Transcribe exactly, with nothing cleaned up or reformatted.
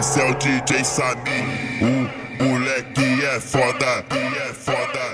esse é o D J Samir. O moleque é foda, é foda.